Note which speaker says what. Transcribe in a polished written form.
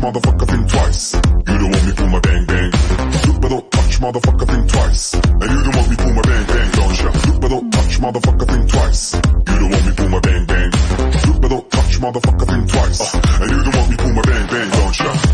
Speaker 1: motherfucker, think twice. You don't want me pull my bang bang. Look but don't touch, motherfucker, think twice. And you don't want me pull my bang bang, don't ya? Look but don't touch, motherfucker, think twice. You don't want me pull my bang bang. Look but don't touch, motherfucker, think twice. And you don't want me pull my bang bang, don't ya?